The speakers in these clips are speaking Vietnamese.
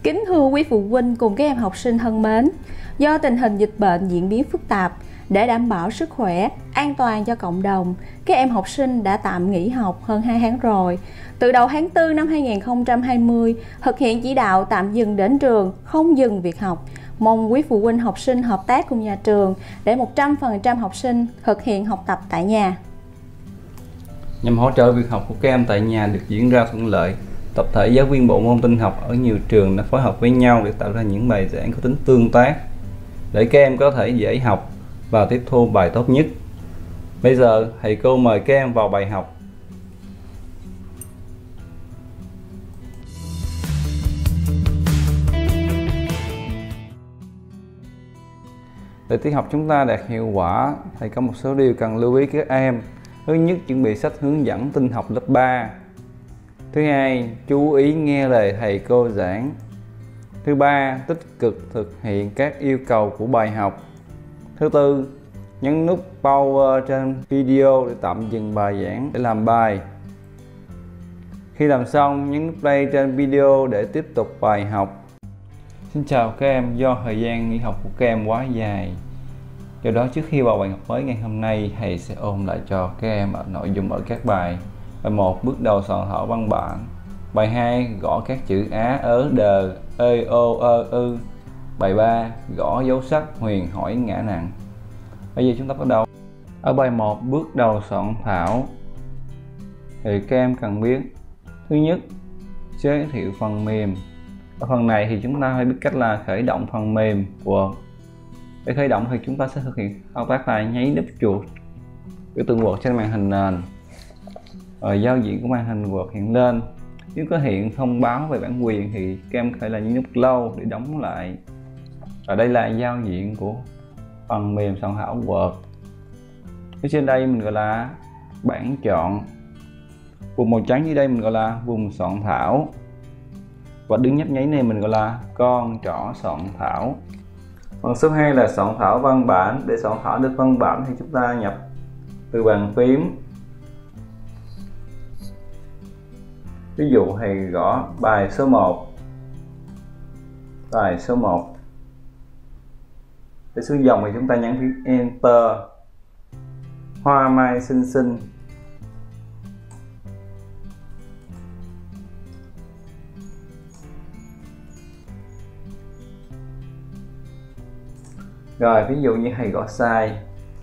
Kính thưa quý phụ huynh cùng các em học sinh thân mến, do tình hình dịch bệnh diễn biến phức tạp, để đảm bảo sức khỏe, an toàn cho cộng đồng, các em học sinh đã tạm nghỉ học hơn 2 tháng rồi. Từ đầu tháng 4 năm 2020, thực hiện chỉ đạo tạm dừng đến trường, không dừng việc học. Mong quý phụ huynh học sinh hợp tác cùng nhà trường để 100% học sinh thực hiện học tập tại nhà. Nhằm hỗ trợ việc học của các em tại nhà được diễn ra thuận lợi, tập thể giáo viên bộ môn tin học ở nhiều trường đã phối hợp với nhau để tạo ra những bài giảng có tính tương tác để các em có thể dễ học và tiếp thu bài tốt nhất. Bây giờ thầy cô mời các em vào bài học. Để tiết học chúng ta đạt hiệu quả, thầy có một số điều cần lưu ý các em. Thứ nhất, chuẩn bị sách hướng dẫn tin học lớp 3. Thứ hai, chú ý nghe lời thầy cô giảng. Thứ ba, tích cực thực hiện các yêu cầu của bài học. Thứ tư, nhấn nút Pause trên video để tạm dừng bài giảng để làm bài. Khi làm xong, nhấn nút Play trên video để tiếp tục bài học. Xin chào các em, do thời gian nghỉ học của các em quá dài, do đó trước khi vào bài học mới ngày hôm nay, thầy sẽ ôn lại cho các em nội dung ở các bài. Bài 1, bước đầu soạn thảo văn bản. Bài 2, gõ các chữ á, ớ, đờ, ê, ô, ơ, ư. Bài 3, gõ dấu sắc, huyền, hỏi, ngã, nặng. Bây giờ chúng ta bắt đầu. Ở bài 1, bước đầu soạn thảo, thì các em cần biết: thứ nhất, giới thiệu phần mềm. Ở phần này thì chúng ta phải biết cách là khởi động phần mềm Word. Để khởi động thì chúng ta sẽ thực hiện thao tác là nháy nút chuột biểu tượng Word trên màn hình nền. Rồi giao diện của màn hình Word hiện lên. Nếu có hiện thông báo về bản quyền thì các em có thể là nhấn nút lâu để đóng lại. Và đây là giao diện của phần mềm soạn thảo Word. Ở trên đây mình gọi là bảng chọn. Vùng màu trắng dưới đây mình gọi là vùng soạn thảo. Và đứng nhấp nháy này mình gọi là con trỏ soạn thảo. Phần số 2 là soạn thảo văn bản. Để soạn thảo được văn bản thì chúng ta nhập từ bàn phím. Ví dụ thầy gõ bài số 1. Bài số 1. Để xuống dòng thì chúng ta nhấn phím Enter. Hoa mai xinh xinh. Rồi ví dụ như thầy gõ sai.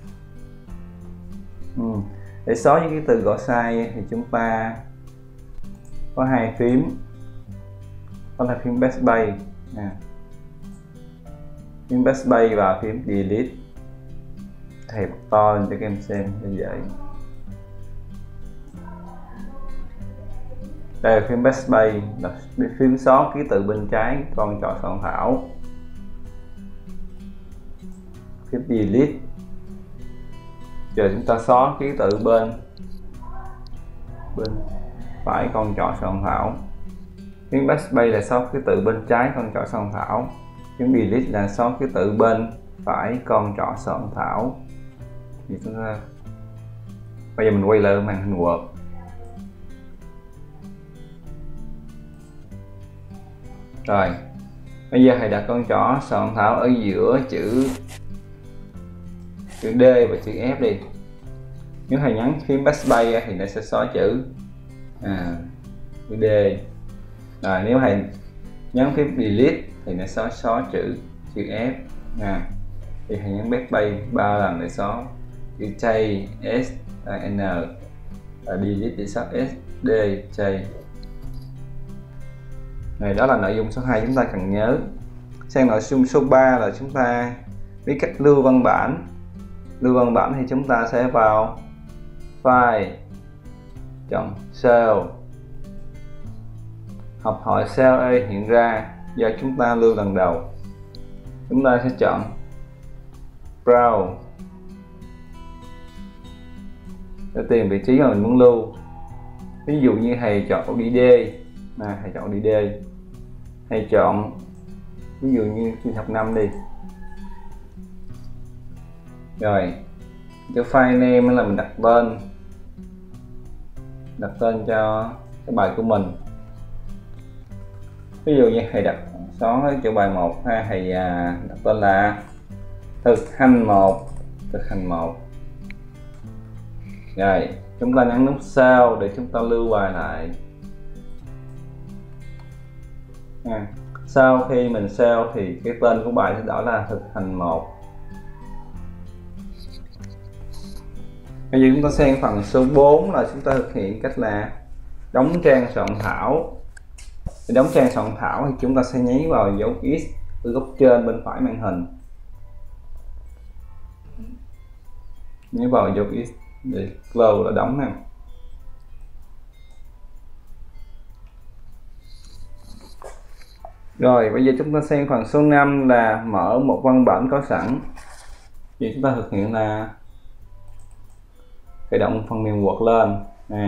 Để xóa những cái từ gõ sai thì chúng ta có hai phím, đó là phím Backspace, phím Backspace và phím Delete. Thầy bật to lên cho các em xem cho dễ. Đây là phím Backspace, là phím xóa ký tự bên trái con trỏ soạn thảo. Phím Delete, giờ chúng ta xóa ký tự bên phải con trỏ soạn thảo. Phím Backspace là xóa ký tự bên trái con trỏ soạn thảo. Phím Delete là xóa ký tự bên phải con trỏ soạn thảo. Thì chúng ta bây giờ mình quay lại màn hình Word. Rồi bây giờ thầy đặt con trỏ soạn thảo ở giữa chữ D và chữ F đi. Nếu thầy nhấn phím Backspace thì nó sẽ xóa chữ D. Rồi nếu thầy nhấn phím Delete thì nó xóa chữ F. Thì thầy nhấn Backspace 3 lần để xóa chữ J, S, N, và Delete để xóa S, D, J. Này, đó là nội dung số 2 chúng ta cần nhớ. Sang nội dung số 3 là chúng ta biết cách lưu văn bản. Lưu văn bản thì chúng ta sẽ vào File, chọn Save. Học hỏi Save hiện ra do chúng ta lưu lần đầu. Chúng ta sẽ chọn Browse để tìm vị trí mà mình muốn lưu. Ví dụ như thầy chọn ODD, thầy chọn ODD, thầy chọn ví dụ như chuyên học 5 đi. Rồi cho file name là mình đặt tên cho cái bài của mình. Ví dụ như thầy đặt xóa chỗ bài 1 ha, thầy đặt tên là thực hành 1. Rồi chúng ta nhấn nút save để chúng ta lưu bài lại. Sau khi mình save thì cái tên của bài sẽ đổi là thực hành 1. Bây giờ chúng ta sang phần số 4 là chúng ta thực hiện cách là đóng trang soạn thảo. Để đóng trang soạn thảo thì chúng ta sẽ nháy vào dấu X ở góc trên bên phải màn hình. Nhấn vào dấu X để close là đóng nè. Rồi bây giờ chúng ta sang phần số 5 là mở một văn bản có sẵn. Thì chúng ta thực hiện là khởi động phần mềm Word lên.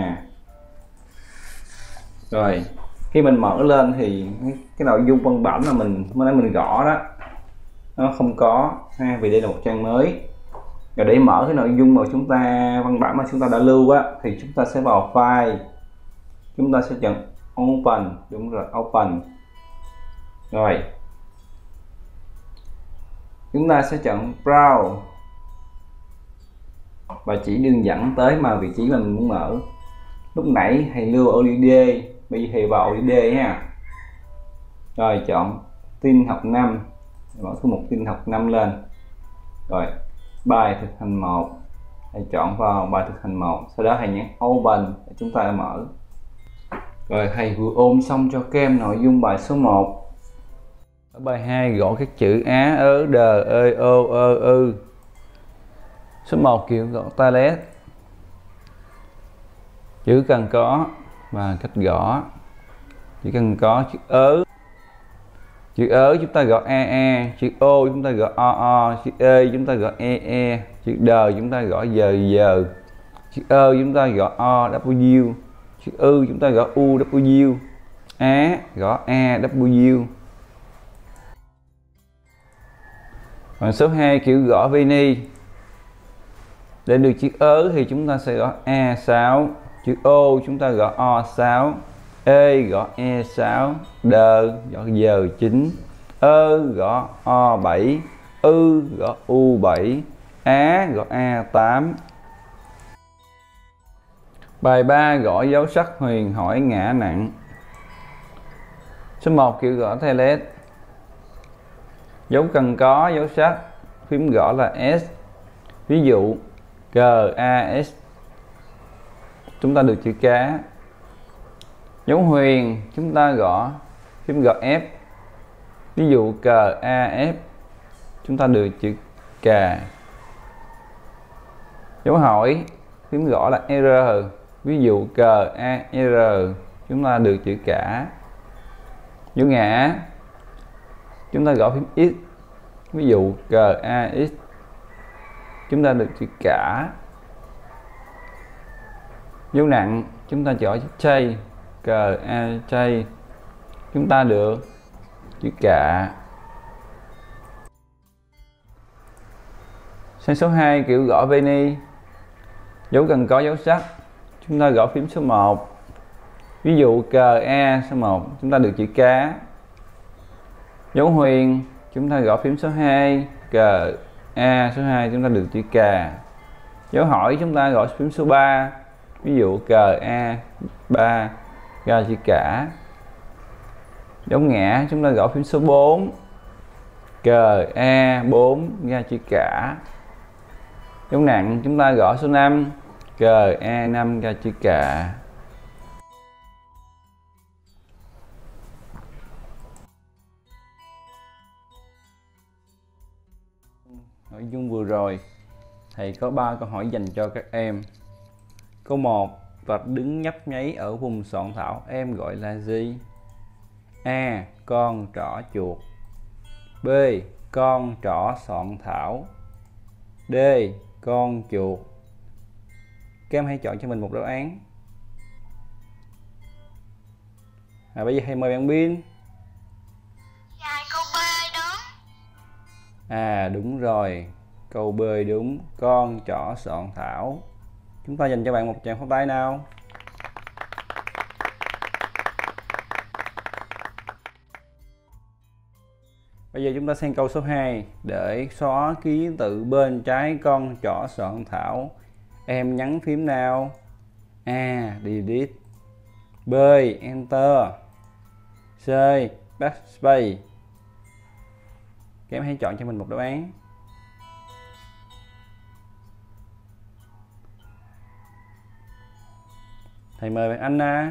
Rồi khi mình mở lên thì cái nội dung văn bản là mình gõ đó nó không có ha, vì đây là một trang mới. Rồi để mở cái nội dung mà văn bản mà chúng ta đã lưu á, thì chúng ta sẽ vào file, chúng ta sẽ chọn open. Đúng rồi, open. Rồi chúng ta sẽ chọn browse và chỉ đường dẫn tới mà vị trí mà mình muốn mở. Lúc nãy thầy lưu ở ODD, bây giờ thầy vào ODD ha. Rồi chọn tin học 5, mở số 1 tin học 5 lên. Rồi bài thực hành 1, thầy chọn vào bài thực hành 1, sau đó thầy nhấn open để chúng ta mở. Rồi thầy vừa ôn xong cho các em nội dung bài số 1. Ở bài 2 gõ các chữ á, ớ, đờ, ơi, ô, ơ, ư. Số 1 kiểu gõ toilet. Chữ cần có và cách gõ. Chữ cần có chữ ớ. Chữ ớ chúng ta gõ e, chữ ô chúng ta gõ o, chữ e chúng ta gõ e, chữ đờ chúng ta gõ giờ, chữ ơ chúng ta gõ o, w, chữ ư chúng ta gõ u, w, á gõ e, w. Còn số 2 kiểu gõ vini. Để được chữ ớ thì chúng ta sẽ gõ E6, chữ ô chúng ta gõ O6, e gõ E6, đờ gõ giờ 9, ơ gõ O7, ư gõ U7, á gõ A8. Bài 3 gõ dấu sắc huyền hỏi ngã nặng. Số 1 kiểu gõ toilet. Dấu cần có dấu sắc, phím gõ là S. Ví dụ GAS chúng ta được chữ cá. Dấu huyền chúng ta gõ phím gõ F. Ví dụ CAF chúng ta được chữ cà. Dấu hỏi phím gõ là R. Ví dụ CAR chúng ta được chữ cả. Dấu ngã chúng ta gõ phím X. Ví dụ GAX chúng ta được chữ cả. Dấu nặng chúng ta chọn chữ chay, chay chúng ta được chữ cả. Sang số 2 kiểu gõ veni. Dấu cần có dấu sắc chúng ta gõ phím số 1. Ví dụ CA số 1 chúng ta được chữ cá. Dấu huyền chúng ta gõ phím số 2, CA số 2 chúng ta được chữ cà. Dấu hỏi chúng ta gõ phím số 3. Ví dụ CA3 ra chữ cả. Dấu ngã chúng ta gõ phím số 4. CA4 ra chữ cả. Dấu nặng chúng ta gõ số 5. CA5 ra chữ cả. Nội dung vừa rồi thầy có 3 câu hỏi dành cho các em. Câu 1, vạch đứng nhấp nháy ở vùng soạn thảo em gọi là gì? A. Con trỏ chuột. B. Con trỏ soạn thảo. D. Con chuột. Các em hãy chọn cho mình một đáp án. Bây giờ hãy mời bạn Bin. Câu B đúng. Đúng rồi, câu B đúng, con trỏ soạn thảo. Chúng ta dành cho bạn một tràng pháo tay nào. Bây giờ chúng ta sang câu số 2. Để xóa ký tự bên trái con trỏ soạn thảo, em nhấn phím nào? A. Delete, B. Enter, C. Backspace. Các em hãy chọn cho mình một đáp án. Thầy mời bạn Anna.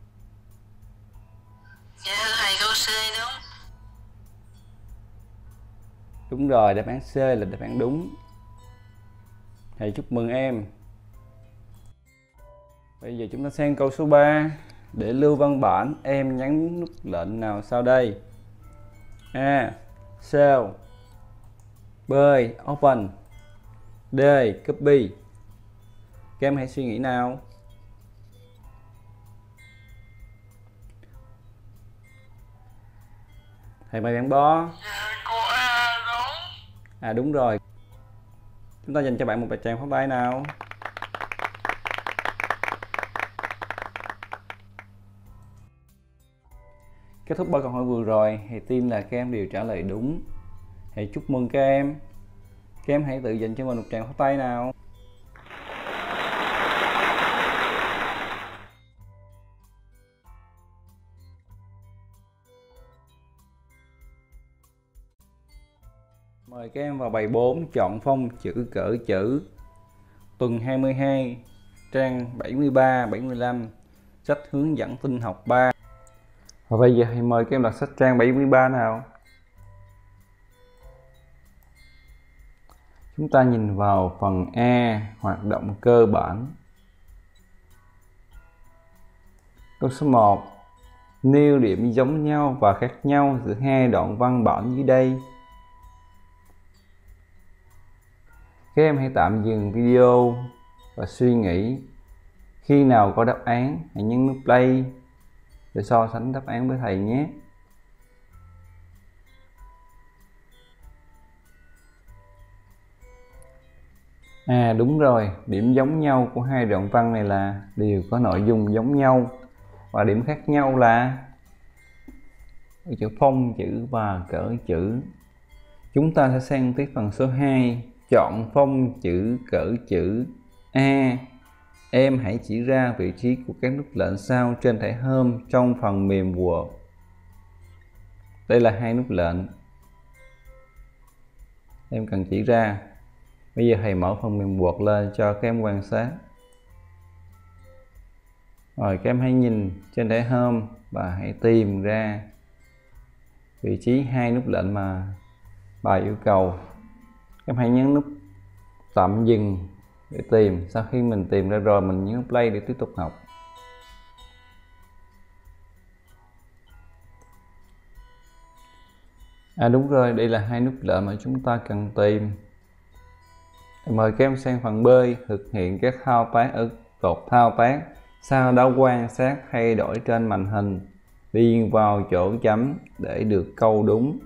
Dạ thưa thầy, câu C đúng. Đúng rồi, đáp án C là đáp án đúng. Thầy chúc mừng em. Bây giờ chúng ta sang câu số 3. Để lưu văn bản, em nhấn nút lệnh nào sau đây? A. Save, B. Open, D. Copy. Các em hãy suy nghĩ nào. Thầy mời bạn Bo. Cô A đúng. Đúng rồi. Chúng ta dành cho bạn một tràng pháo tay nào. Kết thúc 3 câu hỏi vừa rồi, thầy tin là các em đều trả lời đúng. Thầy chúc mừng các em. Các em hãy tự dành cho mình một tràng pháo tay nào. Mời các em vào bài 4, chọn phông chữ cỡ chữ. Tuần 22, trang 73, 75, sách hướng dẫn tin học 3. Và bây giờ thì mời các em đọc sách trang 73 nào. Chúng ta nhìn vào phần A, hoạt động cơ bản. Câu số 1. Nêu điểm giống nhau và khác nhau giữa hai đoạn văn bản dưới đây. Các em hãy tạm dừng video và suy nghĩ. Khi nào có đáp án, hãy nhấn nút play để so sánh đáp án với thầy nhé. Đúng rồi, điểm giống nhau của hai đoạn văn này là đều có nội dung giống nhau. Và điểm khác nhau là chữ phông chữ và cỡ chữ. Chúng ta sẽ sang tiếp phần số 2. Chọn phông chữ cỡ chữ. A. Em hãy chỉ ra vị trí của các nút lệnh sau trên thẻ Home trong phần mềm Word. Đây là hai nút lệnh em cần chỉ ra. Bây giờ thầy mở phần mềm Word lên cho các em quan sát. Rồi các em hãy nhìn trên thẻ Home và hãy tìm ra vị trí hai nút lệnh mà bài yêu cầu. Các em hãy nhấn nút tạm dừng để tìm. Sau khi mình tìm ra rồi, mình nhấn play để tiếp tục học. Đúng rồi, đây là hai nút lệnh mà chúng ta cần tìm. Mời các em sang phần B, thực hiện các thao tác ở cột thao tác. Sau đó quan sát thay đổi trên màn hình, điền vào chỗ chấm để được câu đúng.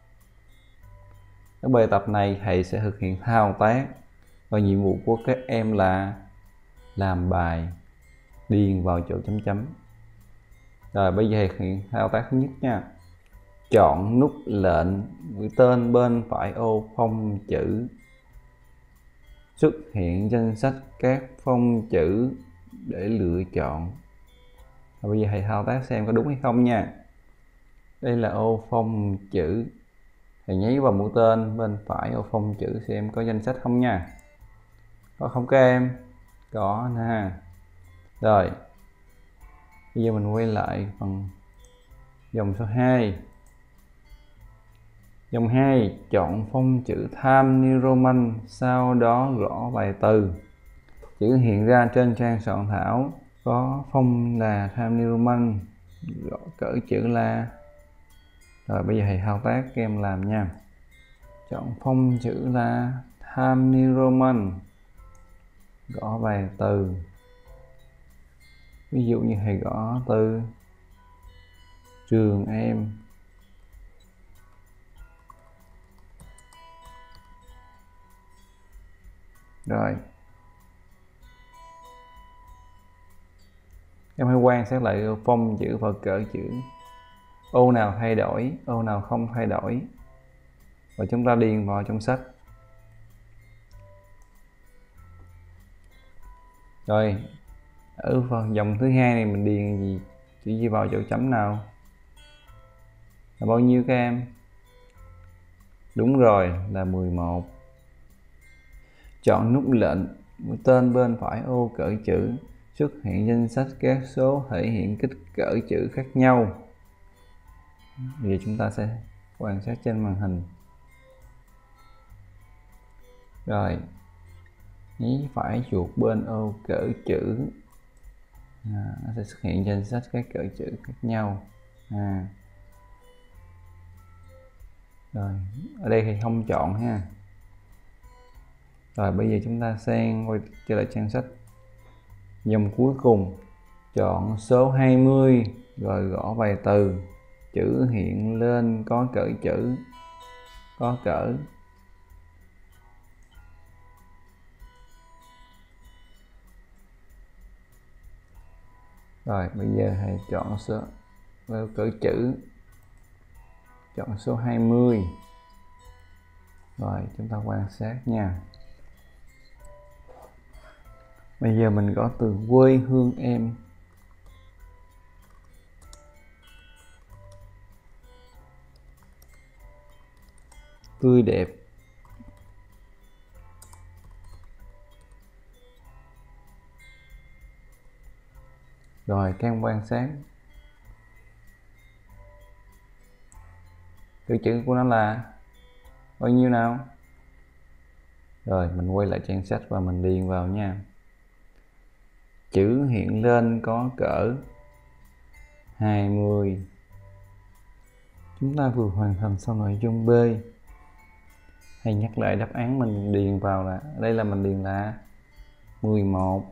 Ở bài tập này thầy sẽ thực hiện thao tác và nhiệm vụ của các em là làm bài, điền vào chỗ chấm chấm. Rồi bây giờ thực hiện thao tác thứ nhất nha. Chọn nút lệnh với tên bên phải ô phông chữ. Xuất hiện danh sách các phông chữ để lựa chọn. Và bây giờ thầy thao tác xem có đúng hay không nha. Đây là ô phông chữ. Thầy nháy vào mũi tên bên phải ô phông chữ xem có danh sách không nha. Có không các em? Có nè. Rồi bây giờ mình quay lại phần dòng số 2. Dòng 2, chọn phông chữ Times New Roman, sau đó gõ bài từ. Chữ hiện ra trên trang soạn thảo có phông là Times New Roman, gõ cỡ chữ là. Rồi bây giờ thầy thao tác các em làm nha. Chọn phông chữ là Times New Roman, gõ bài từ. Ví dụ như thầy gõ từ trường em. Rồi em hãy quan sát lại phông chữ và cỡ chữ. Ô nào thay đổi, ô nào không thay đổi. và chúng ta điền vào trong sách. Rồi ở phần dòng thứ hai này mình điền gì, chữ gì vào chỗ chấm nào, là bao nhiêu các em? Đúng rồi, là 11. Chọn nút lệnh mũi tên bên phải ô cỡ chữ, xuất hiện danh sách các số thể hiện kích cỡ chữ khác nhau. Bây giờ chúng ta sẽ quan sát trên màn hình. Rồi nhí phải chuột bên ô cỡ chữ, nó sẽ xuất hiện danh sách các cỡ chữ khác nhau. Rồi ở đây thì không chọn ha. Rồi bây giờ chúng ta sang quay trở lại trang sách, dòng cuối cùng chọn số 20, rồi gõ vài từ, chữ hiện lên có cỡ chữ, có cỡ. Rồi bây giờ hãy chọn số cỡ chữ, chọn số 20. Rồi chúng ta quan sát nha. Bây giờ mình gõ từ quê hương em. Tươi đẹp. Rồi các em quan sát cái chữ của nó là bao nhiêu nào. Rồi mình quay lại trang sách và mình điền vào nha. Chữ hiện lên có cỡ 20. Chúng ta vừa hoàn thành xong nội dung B. Hãy nhắc lại đáp án mình điền vào là, ở đây là mình điền là 11.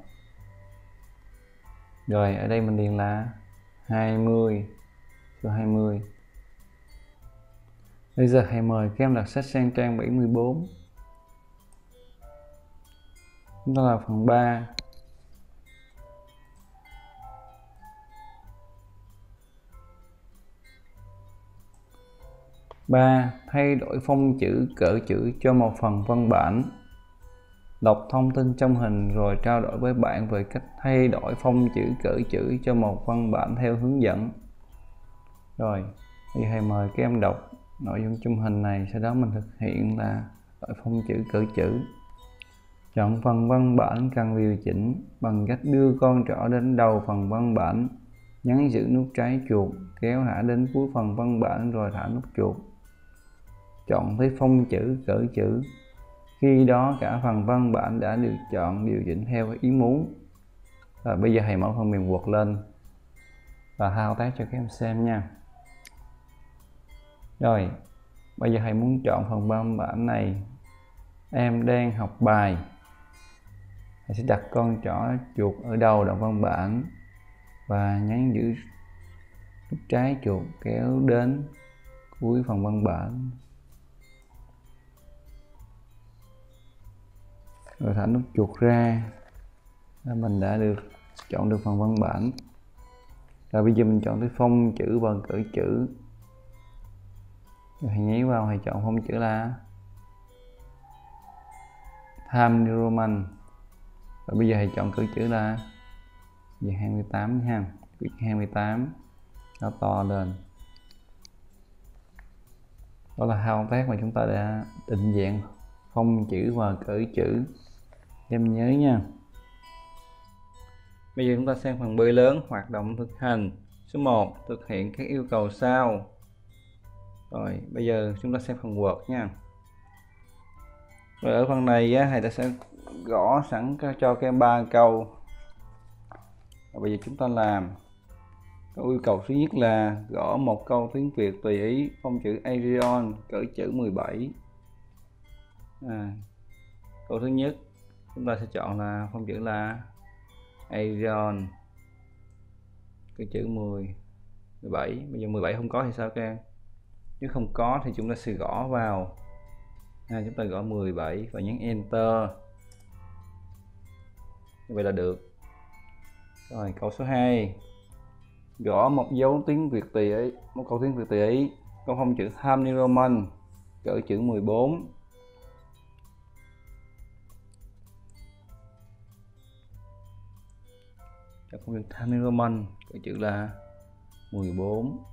Rồi ở đây mình điền là 20, số 20. Bây giờ hãy mời các em đọc sách sang trang 74. Chúng ta là phần 3. Thay đổi phông chữ cỡ chữ cho một phần văn bản. Đọc thông tin trong hình rồi trao đổi với bạn về cách thay đổi phông chữ cỡ chữ cho một văn bản theo hướng dẫn. Rồi thì hãy mời các em đọc nội dung trong hình này, sau đó mình thực hiện là đổi phông chữ cỡ chữ. Chọn phần văn bản cần điều chỉnh bằng cách đưa con trỏ đến đầu phần văn bản, nhấn giữ nút trái chuột, kéo thả đến cuối phần văn bản rồi thả nút chuột. Chọn tới phông chữ cỡ chữ. Khi đó cả phần văn bản đã được chọn điều chỉnh theo ý muốn. Rồi bây giờ hãy mở phần mềm Word lên và thao tác cho các em xem nha. Rồi bây giờ hãy muốn chọn phần văn bản này. Em đang học bài. Hãy sẽ đặt con trỏ chuột ở đầu đoạn văn bản và nhấn giữ nút trái chuột kéo đến cuối phần văn bản rồi thả nút chuột ra là mình đã được chọn được phần văn bản. Rồi bây giờ mình chọn tới phông chữ và cỡ chữ. Rồi hãy nháy vào, hãy chọn phông chữ là Times New Roman. Rồi bây giờ hãy chọn cỡ chữ là 28 ha, cỡ 28 nó to lên. Đó là thao tác mà chúng ta đã định dạng phông chữ và cỡ chữ. Em nhớ nha. Bây giờ chúng ta sang phần B lớn, hoạt động thực hành. Số 1, thực hiện các yêu cầu sau. Rồi bây giờ chúng ta sang phần Word nha. Rồi ở phần này thầy ta sẽ gõ sẵn cho các em 3 câu. Rồi bây giờ chúng ta làm. Câu yêu cầu thứ nhất là gõ một câu tiếng Việt tùy ý, phông chữ Arial, cỡ chữ 17. Câu thứ nhất chúng ta sẽ chọn là phông chữ là Arial, cỡ chữ 17. Bây giờ 17 không có thì sao các em? Nếu không có thì chúng ta sẽ gõ vào. Chúng ta gõ 17 và nhấn Enter. Như vậy là được. Rồi câu số 2, gõ một dấu tiếng Việt tùy ý, một câu tiếng Việt tùy ý, có phông chữ Times New Roman, cỡ chữ 14. Chọn phông chữ Times New Roman cỡ chữ là 14.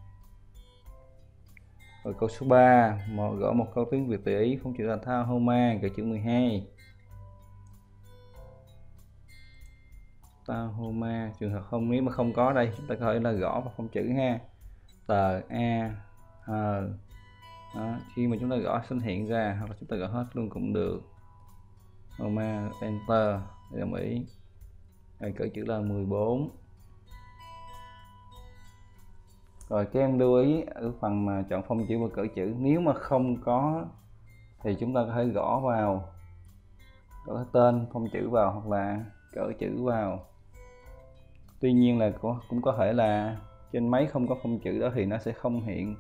Rồi câu số 3, gõ một câu tiếng Việt từ Ý, phông chữ là Tahoma cỡ chữ 12. Tahoma, trường hợp không, nếu mà không có đây chúng ta có thể là gõ vào phông chữ ha, tờ a h. Đó, khi mà chúng ta gõ sẽ hiện ra, hoặc là chúng ta gõ hết luôn cũng được. Homa, enter để đồng ý. Rồi cỡ chữ là 14. Rồi các em lưu ý ở phần mà chọn phông chữ và cỡ chữ, nếu mà không có thì chúng ta có thể gõ vào, gõ tên phông chữ vào hoặc là cỡ chữ vào. Tuy nhiên là cũng có thể là trên máy không có phông chữ đó thì nó sẽ không hiện.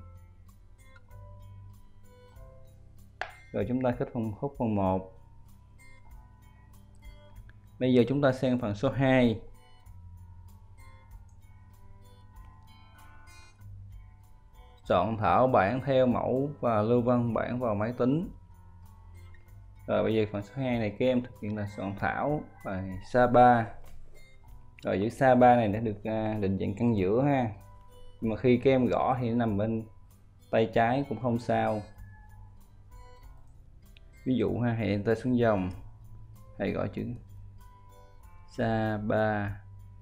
Rồi chúng ta kết thúc phần 1. Bây giờ chúng ta sang phần số 2. Soạn thảo bản theo mẫu và lưu văn bản vào máy tính. Rồi bây giờ phần số 2 này các em thực hiện là soạn thảo bài Sa3. Rồi chữ Sa3 này đã được định dạng căn giữa ha. Nhưng mà khi các em gõ thì nó nằm bên tay trái cũng không sao. Ví dụ ha, hãy enter xuống dòng, hãy gõ chữ Sa3.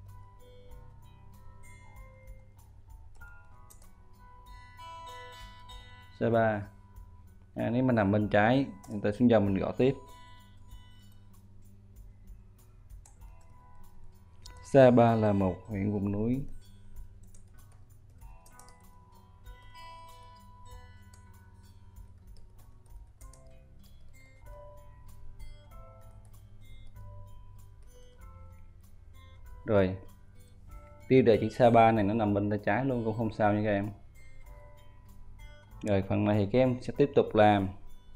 Sa3. Nếu mà nằm bên trái, enter xuống dòng mình gõ tiếp. Sa3 là một huyện vùng núi. Rồi tiêu đề chữ Sa3 này nó nằm bên tay trái luôn cũng không sao nha các em. Rồi phần này thì các em sẽ tiếp tục làm.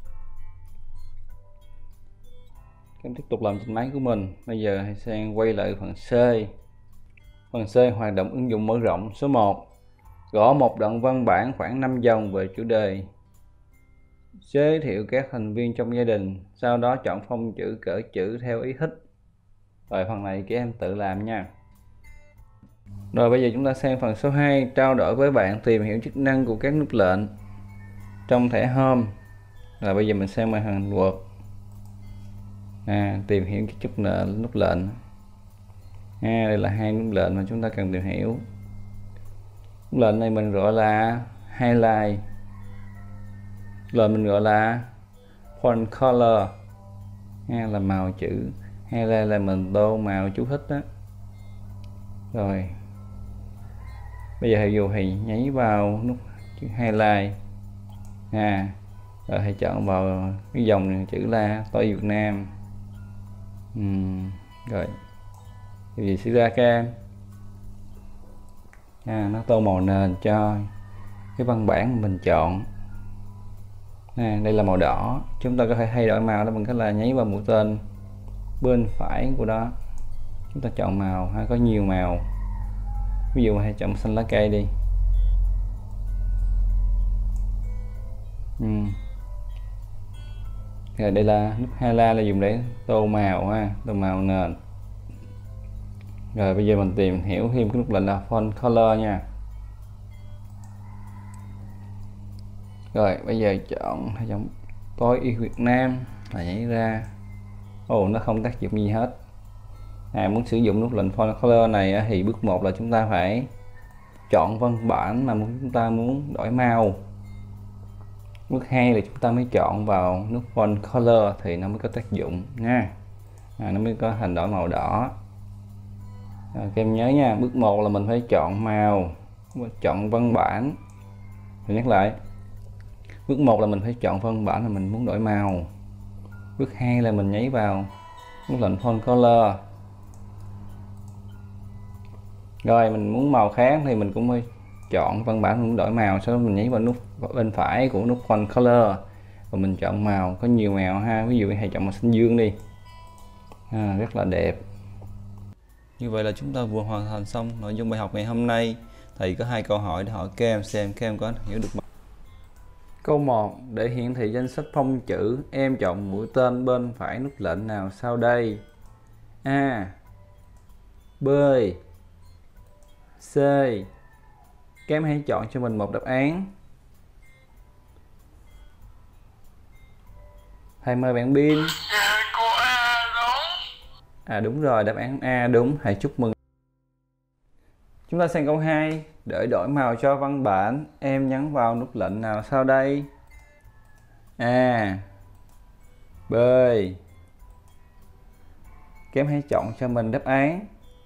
Các em tiếp tục làm trên máy của mình. Bây giờ hãy sang quay lại phần C. Phần C hoạt động ứng dụng mở rộng số 1. Gõ một đoạn văn bản khoảng 5 dòng về chủ đề giới thiệu các thành viên trong gia đình, sau đó chọn phông chữ cỡ chữ theo ý thích. Rồi phần này các em tự làm nha. Rồi bây giờ chúng ta sang phần số 2, trao đổi với bạn tìm hiểu chức năng của các nút lệnh trong thẻ Home. Rồi bây giờ mình sang màn hình Word. Tìm hiểu cái chức năng nút lệnh. Đây là hai nút lệnh mà chúng ta cần tìm hiểu. Nút lệnh này mình gọi là highlight. Lệnh mình gọi là font color. Là màu chữ. Highlight là mình tô màu chú thích đó. Rồi bây giờ thầy dù thì nháy vào nút chữ highlight. Rồi hãy chọn vào cái dòng chữ là tôi Việt Nam. Rồi điều gì xảy ra các em? Nó tô màu nền cho cái văn bản mình chọn. Đây là màu đỏ, chúng ta có thể thay đổi màu đó bằng cách là nháy vào mũi tên bên phải của đó, chúng ta chọn màu hay có nhiều màu. Ví dụ hãy chọn xanh lá cây đi. Rồi đây là nút highlight là dùng để tô màu tô màu nền. Rồi bây giờ mình tìm hiểu thêm cái nút lệnh là font color nha. Rồi bây giờ chọn tôi yêu Việt Nam là nhảy ra. Nó không tác dụng gì hết. Muốn sử dụng nút lệnh font color này thì bước 1 là chúng ta phải chọn văn bản mà chúng ta muốn đổi màu. Bước 2 là chúng ta mới chọn vào nút font color thì nó mới có tác dụng nha. Nó mới có thành đổi màu đỏ. Các em nhớ nha, bước 1 là mình phải chọn màu, chọn văn bản. Mình nhắc lại, bước 1 là mình phải chọn văn bản là mình muốn đổi màu. Bước 2 là mình nháy vào nút lệnh font color. Rồi mình muốn màu khác thì mình cũng phải chọn văn bản muốn đổi màu, sau đó mình nháy vào nút bên phải của nút font color và mình chọn màu, có nhiều màu ha. Ví dụ hãy chọn màu xanh dương đi. Rất là đẹp. Như vậy là chúng ta vừa hoàn thành xong nội dung bài học ngày hôm nay. Thầy có 2 câu hỏi để hỏi các em xem các em có hiểu được. Câu 1. Để hiển thị danh sách phông chữ, em chọn mũi tên bên phải nút lệnh nào sau đây? A. B. C. Các em hãy chọn cho mình một đáp án. Thầy mời bạn Bin. Cô A đúng. Đúng rồi, đáp án A đúng. Hãy chúc mừng. Chúng ta sang câu 2. Để đổi màu cho văn bản, em nhấn vào nút lệnh nào sau đây? A. B. Các em hãy chọn cho mình đáp án.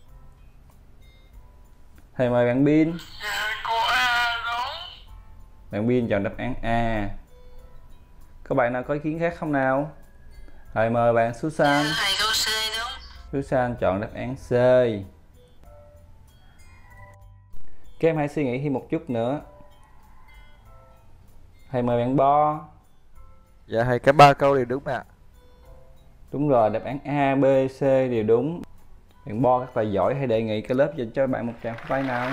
Thầy mời bạn Bin. Cô A đúng. Bạn Bin chọn đáp án A. Có bạn nào có ý kiến khác không nào? Thầy mời bạn Susan. Thầy câu C đúng. Susan chọn đáp án C. Các em hãy suy nghĩ thêm một chút nữa. Thầy mời bạn Bo. Dạ thầy, cả 3 câu đều đúng ạ. Đúng rồi, đáp án A, B, C đều đúng. Bạn Bo rất là giỏi, hãy đề nghị cái lớp dành cho bạn một tràng pháo tay nào.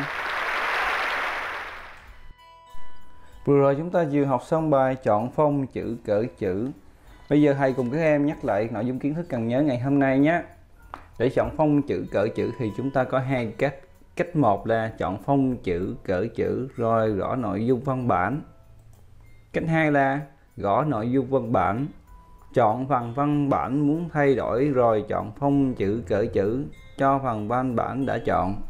Vừa rồi chúng ta vừa học xong bài chọn phông chữ cỡ chữ. Bây giờ thầy cùng các em nhắc lại nội dung kiến thức cần nhớ ngày hôm nay nhé. Để chọn phông chữ cỡ chữ thì chúng ta có hai cách. Cách một là chọn phông chữ cỡ chữ rồi gõ nội dung văn bản. Cách hai là gõ nội dung văn bản, chọn phần văn bản muốn thay đổi rồi chọn phông chữ cỡ chữ cho phần văn bản đã chọn.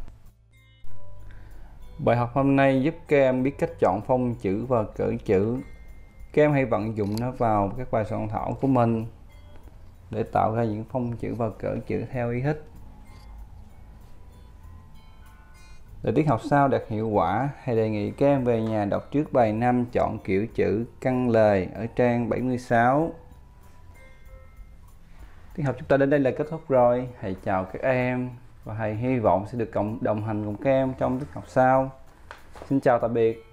Bài học hôm nay giúp các em biết cách chọn phông chữ và cỡ chữ. Các em hãy vận dụng nó vào các bài soạn thảo của mình để tạo ra những phông chữ và cỡ chữ theo ý thích. Để tiết học sau đạt hiệu quả, hãy đề nghị các em về nhà đọc trước bài 5 chọn kiểu chữ căn lề ở trang 76. Tiết học chúng ta đến đây là kết thúc rồi. Thầy chào các em và thầy hy vọng sẽ được đồng hành cùng các em trong tiết học sau. Xin chào tạm biệt.